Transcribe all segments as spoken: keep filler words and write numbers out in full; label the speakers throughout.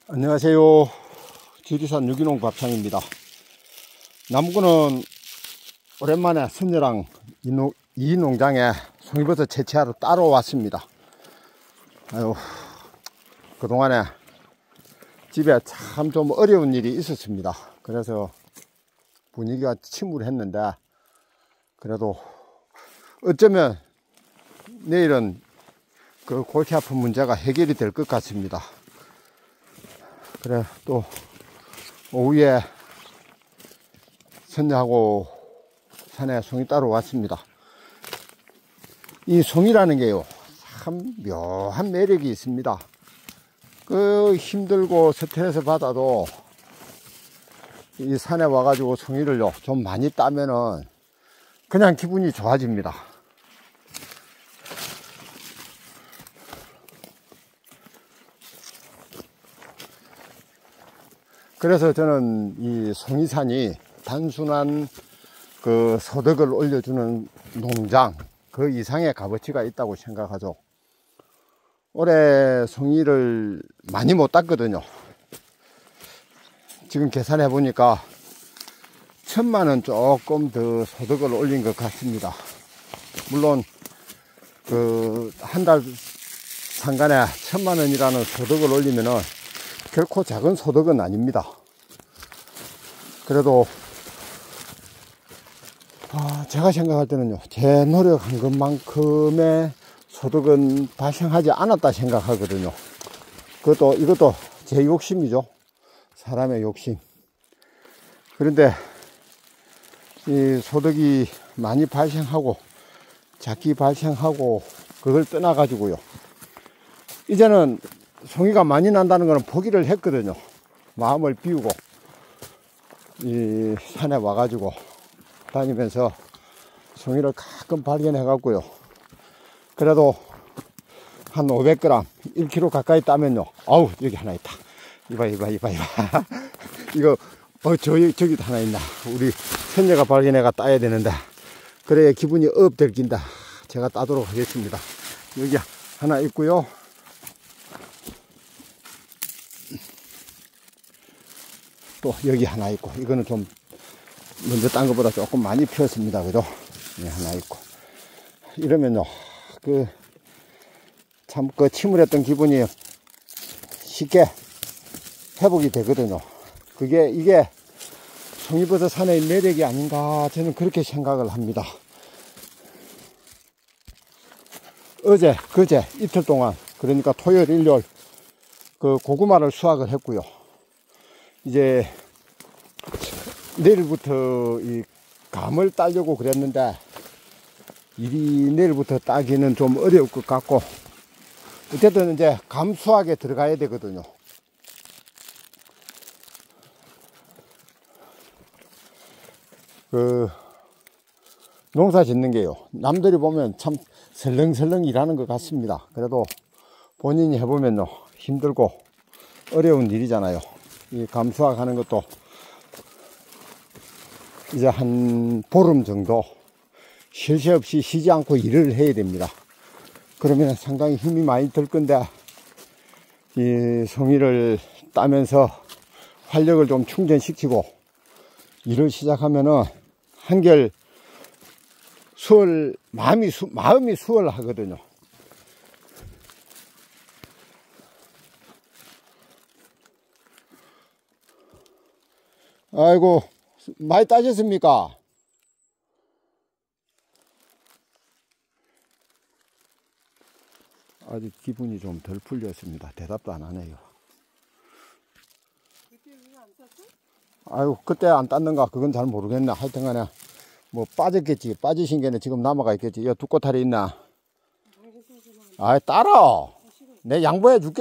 Speaker 1: 안녕하세요. 지리산 유기농 밥창입니다. 남구는 오랜만에 선녀랑 이 농장에 송이버섯 채취하러 따로 왔습니다. 아유, 그동안에 집에 참 좀 어려운 일이 있었습니다. 그래서 분위기가 침울했는데 그래도 어쩌면 내일은 그 골치 아픈 문제가 해결이 될 것 같습니다. 그래, 또 오후에 선녀하고 산에 송이 따러 왔습니다. 이 송이라는 게요, 참 묘한 매력이 있습니다. 그 힘들고 스트레스 받아도 이 산에 와가지고 송이를요 좀 많이 따면은 그냥 기분이 좋아집니다. 그래서 저는 이 송이산이 단순한 그 소득을 올려주는 농장 그 이상의 값어치가 있다고 생각하죠. 올해 송이를 많이 못 땄거든요. 지금 계산해 보니까 천만 원 조금 더 소득을 올린 것 같습니다. 물론 그 한 달 상간에 천만 원이라는 소득을 올리면은 결코 작은 소득은 아닙니다. 그래도 아, 제가 생각할 때는요, 제 노력한 것만큼의 소득은 발생하지 않았다 생각하거든요. 그것도 이것도 제 욕심이죠. 사람의 욕심. 그런데 이 소득이 많이 발생하고 작게 발생하고 그걸 떠나 가지고요, 이제는 송이가 많이 난다는 것은 포기를 했거든요. 마음을 비우고 이 산에 와가지고 다니면서 송이를 가끔 발견해 갖고요, 그래도 한 오백 그램, 일 킬로그램 가까이 따면요, 아우, 여기 하나 있다. 이봐, 이봐, 이봐, 이봐. 이거, 어, 저기, 저기도 하나 있나. 우리 선녀가 발견해가 따야 되는데, 그래야 기분이 업 될 긴다. 제가 따도록 하겠습니다. 여기 하나 있고요. 또 여기 하나 있고, 이거는 좀 먼저 딴 것보다 조금 많이 피었습니다. 그죠? 네, 하나 있고. 이러면요, 그, 참, 그 침울했던 기분이 쉽게 회복이 되거든요. 그게, 이게 송이버섯 산의 매력이 아닌가, 저는 그렇게 생각을 합니다. 어제, 그제, 이틀 동안, 그러니까 토요일, 일요일, 그 고구마를 수확을 했고요. 이제, 내일부터 이 감을 따려고 그랬는데, 일이 내일부터 따기는 좀 어려울 것 같고, 어쨌든 이제 감 수확에 들어가야 되거든요. 그, 농사 짓는 게요, 남들이 보면 참 설렁설렁 일하는 것 같습니다. 그래도 본인이 해보면요, 힘들고 어려운 일이잖아요. 이 감 수확하는 것도 이제 한 보름 정도 쉴 새 없이 쉬지 않고 일을 해야 됩니다. 그러면 상당히 힘이 많이 들 건데, 이 송이를 따면서 활력을 좀 충전시키고 일을 시작하면은 한결 수월, 마음이 수, 마음이 수월하거든요. 아이고, 많이 따셨습니까? 아직 기분이 좀 덜 풀렸습니다. 대답도 안 하네요.
Speaker 2: 그때 왜 안 땄어?
Speaker 1: 아이고, 그때 안 땄는가? 그건 잘 모르겠네. 하여튼 간에, 뭐, 빠졌겠지. 빠지신 게는 지금 남아가 있겠지. 야, 두 꼬타리 있나? 아이, 따라! 내 양보해 줄게!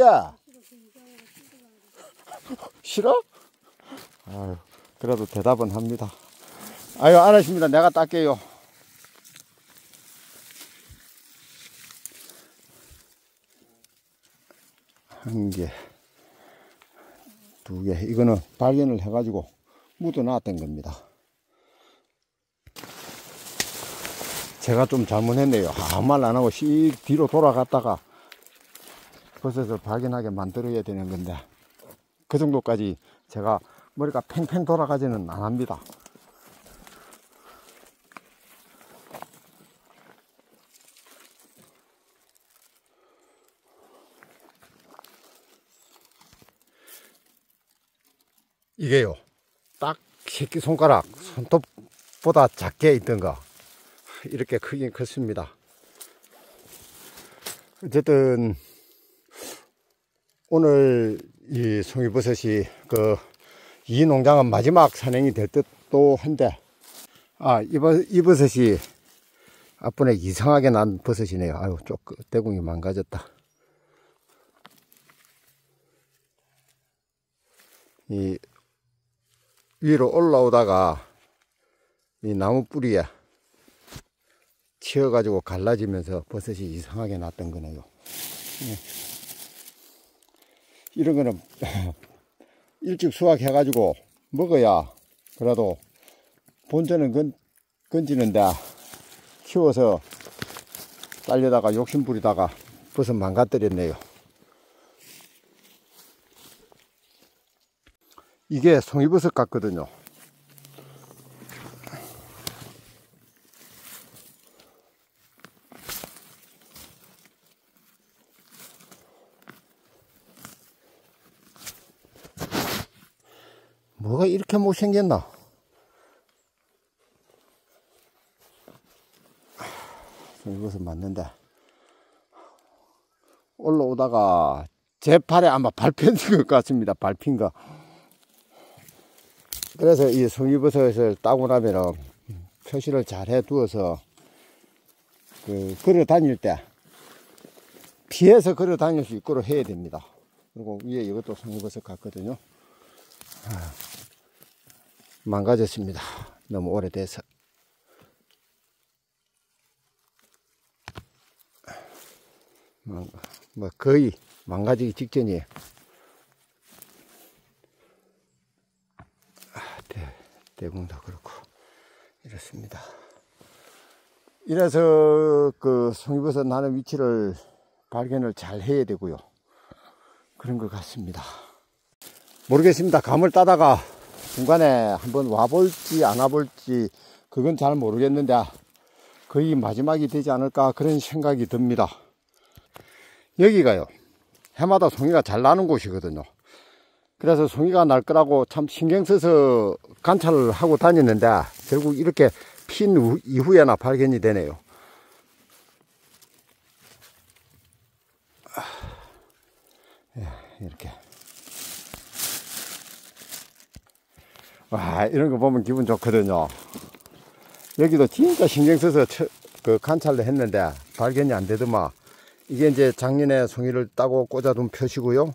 Speaker 1: 싫어? 아유, 그래도 대답은 합니다. 아유, 안 하십니다. 내가 딸게요. 한 개, 두 개. 이거는 발견을 해가지고 묻어 놨던 겁니다. 제가 좀 잘못했네요. 아무 말 안 하고 씩 뒤로 돌아갔다가 버섯을 발견하게 만들어야 되는 건데 그 정도까지 제가 머리가 팽팽 돌아가지는 안 합니다. 이게요, 딱 새끼손가락 손톱보다 작게 있던 거 이렇게 크긴 컸습니다. 어쨌든 오늘 이 송이버섯이 그 이 농장은 마지막 산행이 될 듯도 한데, 아, 이, 이 버섯이 앞번에 이상하게 난 버섯이네요. 아유, 쪽 대궁이 망가졌다. 이 위로 올라오다가 이 나무 뿌리에 치여가지고 갈라지면서 버섯이 이상하게 났던 거네요. 이런 거는 일찍 수확해가지고 먹어야 그래도 본전은 건, 건지는데 키워서 딸려다가 욕심 부리다가 버섯 망가뜨렸네요. 이게 송이버섯 같거든요. 뭐가 이렇게 못생겼나? 송이버섯 맞는데 올라오다가 제 팔에 아마 밟힌 것 같습니다. 밟힌 거. 그래서 이 송이버섯을 따고 나면은 표시를 잘 해 두어서 그 걸어 다닐 때 피해서 걸어 다닐 수 있도록 해야 됩니다. 그리고 위에 이것도 송이버섯 같거든요. 아, 망가졌습니다. 너무 오래돼서. 뭐 거의 망가지기 직전이에요. 대궁도 그렇고 이렇습니다. 이래서 그 송이버섯 나는 위치를 발견을 잘 해야 되고요. 그런 것 같습니다. 모르겠습니다. 감을 따다가 중간에 한번 와볼지 안 와볼지 그건 잘 모르겠는데 거의 마지막이 되지 않을까 그런 생각이 듭니다. 여기가요, 해마다 송이가 잘 나는 곳이거든요. 그래서 송이가 날 거라고 참 신경 써서 관찰을 하고 다녔는데 결국 이렇게 핀 이후에나 발견이 되네요. 이렇게. 와, 이런 거 보면 기분 좋거든요. 여기도 진짜 신경 써서 처, 그 관찰을 했는데 발견이 안 되더만. 이게 이제 작년에 송이를 따고 꽂아둔 표시고요.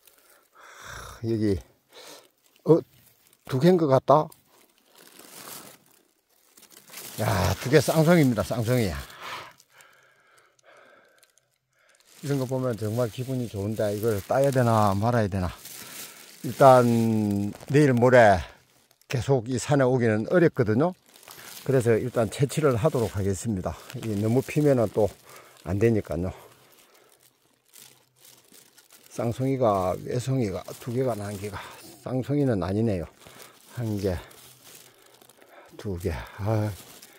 Speaker 1: 여기 어, 두 개인 것 같다. 야, 두 개 쌍송이입니다. 쌍송이야. 이런 거 보면 정말 기분이 좋은데 이걸 따야 되나 말아야 되나. 일단 내일 모레 계속 이 산에 오기는 어렵거든요. 그래서 일단 채취를 하도록 하겠습니다. 너무 피면은 또 안 되니까요. 쌍송이가, 외송이가 두 개가 난 개가, 쌍송이는 아니네요. 한 개, 두 개. 아.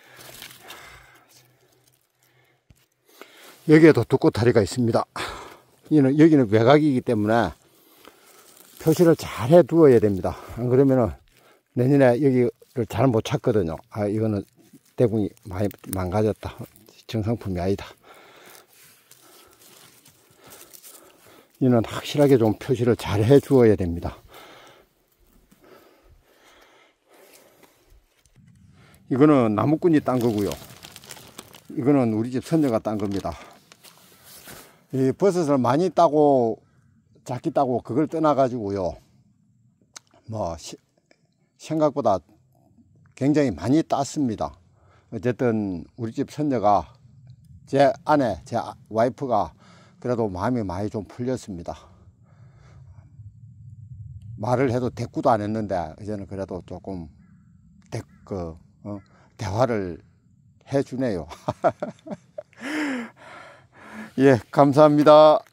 Speaker 1: 여기에도 두꼬다리가 있습니다. 여기는, 여기는 외곽이기 때문에 표시를 잘 해 두어야 됩니다. 안 그러면은 내년에 여기를 잘 못 찾거든요. 아, 이거는 대궁이 많이 망가졌다. 정상품이 아니다. 이는 확실하게 좀 표시를 잘 해 주어야 됩니다. 이거는 나무꾼이 딴 거고요. 이거는 우리 집 선녀가 딴 겁니다. 이 버섯을 많이 따고 작게 따고 그걸 떠나 가지고요, 뭐 시, 생각보다 굉장히 많이 땄습니다. 어쨌든 우리 집 선녀가, 제 아내, 제 와이프가 그래도 마음이 많이 좀 풀렸습니다. 말을 해도 대꾸도 안 했는데 이제는 그래도 조금 대, 그, 어, 대화를 해주네요. 예, 감사합니다.